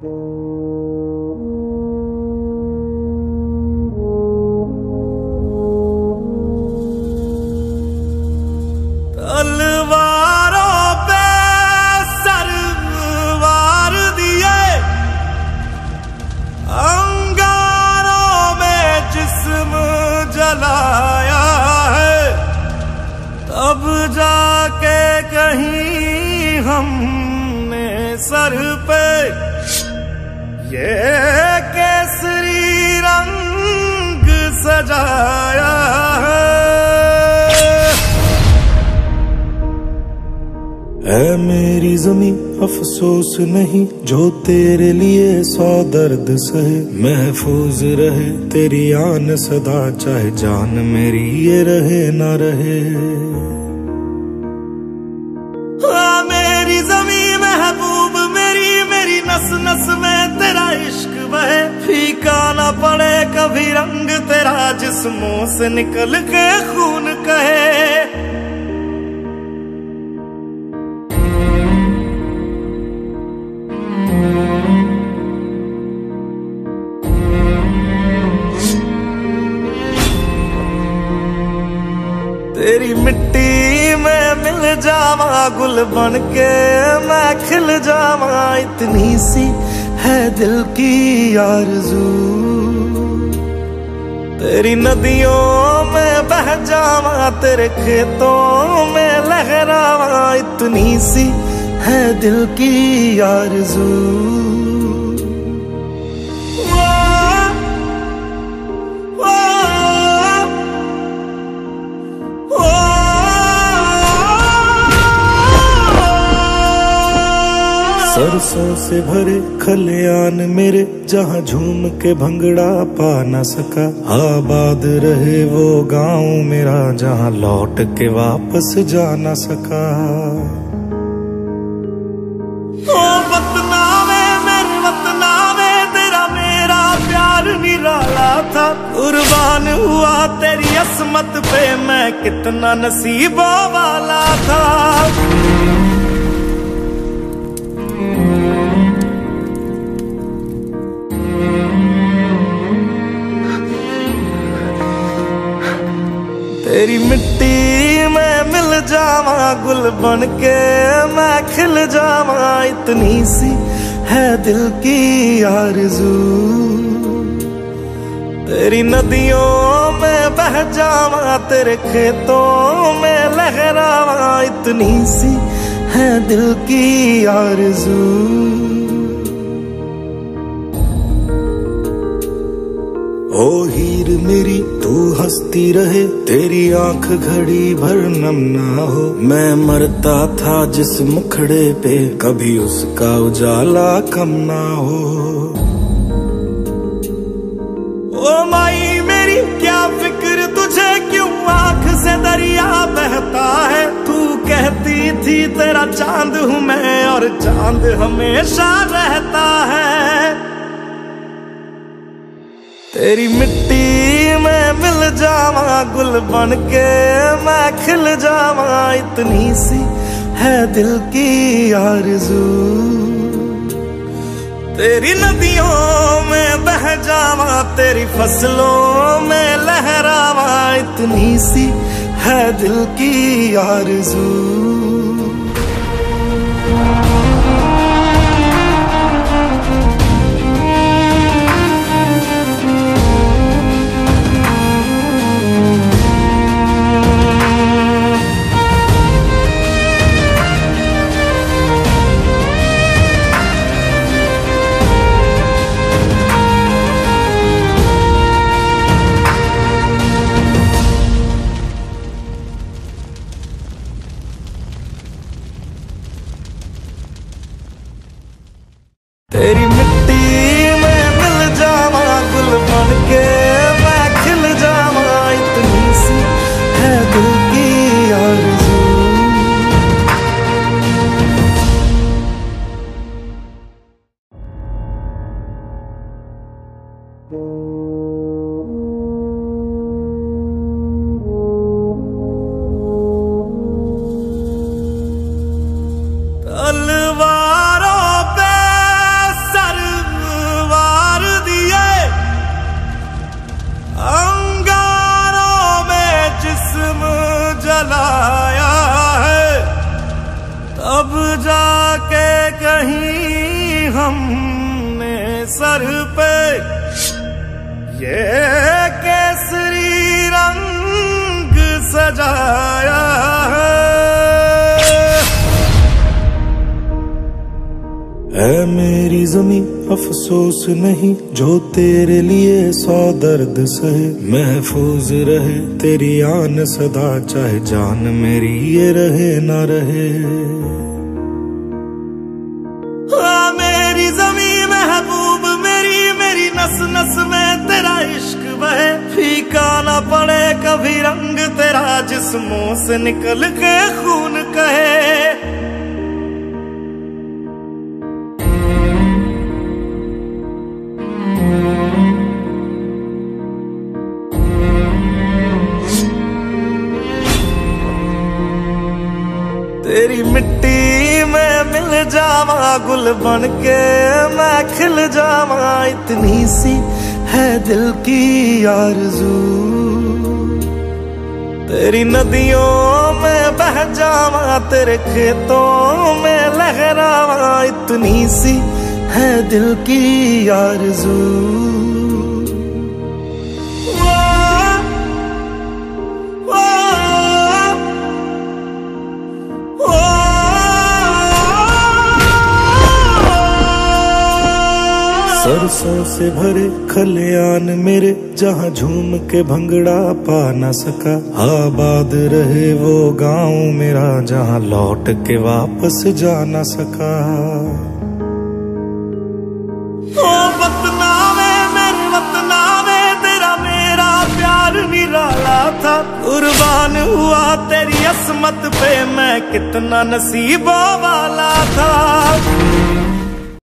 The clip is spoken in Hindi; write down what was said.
तलवारों पे सरवार दिए, अंगारों में जिस्म जलाया है, तब जाके कहीं हमने सर पे ये केसरी रंग सजाया है। ऐ मेरी ज़मीं अफसोस नहीं जो तेरे लिए 100 दर्द सहे, महफूज रहे तेरी आन सदा चाहे जान मेरी ये रहे ना रहे। हाँ मेरी ज़मीं महबूब मेरी, मेरी नस नस में तेरा इश्क बहे, फीका ना पड़े कभी रंग तेरा जिस्मों से निकल के खून कहे। तेरी मिट्टी में मिल जावा गुल बन के मैं खिल जावा, इतनी सी है दिल की आरज़ू। तेरी नदियों में बह जावा तेरे खेतों में लहरावा, इतनी सी है दिल की आरज़ू। सरसों से भरे खलियान मेरे जहाँ झूम के भंगड़ा पा न सका, आबाद रहे वो गांव मेरा जहाँ लौट के वापस जा न सका। ओ वतनावे मेरे वतनावे तेरा मेरा प्यार निराला था, कुर्बान हुआ तेरी असमत पे मैं कितना नसीबों वाला था। तेरी मिट्टी में मिल जावा गुल बन के मैं खिल जावा, इतनी सी है दिल की आरज़ू। तेरी नदियों में बह जावा तेरे खेतों में लहरावा, इतनी सी है दिल की आरज़ू। ओ हीर मेरी तू हंसती रहे तेरी आंख घड़ी भर नम ना हो, मैं मरता था जिस मुखड़े पे कभी उसका उजाला कम ना हो। ओ माई मेरी क्या फिक्र तुझे क्यों आंख से दरिया बहता है, तू कहती थी तेरा चांद हूँ मैं और चांद हमेशा रहता है। तेरी मिट्टी में मिल जावा गुल बन के मैं खिल जावा, इतनी सी है दिल की आरज़ू। तेरी नदियों में बह जावा तेरी फसलों में लहरावा, इतनी सी है दिल की आरज़ू। तेरी मिट्टी में मिल जावा गुल बन के मैं खिल जावा, इतनी सी है दिल की आरज़ू। तलवारों पे सर अब जाके कहीं हमने सर पे ये केसरी रंग सजाया है। ऐ मेरी ज़मीं अफसोस नहीं जो तेरे लिए 100 दर्द सहे, महफूज रहे तेरी आन सदा चाहे जान मेरी ये रहे ना रहे। हाँ मेरी ज़मीं महबूब मेरी, मेरी नस नस में तेरा इश्क बहे, फीका ना पड़े कभी रंग तेरा जिस्मों से निकल के खून कहे। तेरी मिट्टी में मिल जावा गुल बन के मैं खिल जावा, इतनी सी है दिल की आरज़ू। तेरी नदियों में बह जावा तेरे खेतों में लहरावा, इतनी सी है दिल की आरज़ू। सरसों से भरे खलियान मेरे जहाँ झूम के भंगड़ा पा न सका, आबाद रहे वो गांव मेरा जहाँ लौट के वापस जा न सका। ओ वतनावे मेरे वतनावे तेरा मेरा प्यार निराला था, कुर्बान हुआ तेरी असमत पे मैं कितना नसीबों वाला था।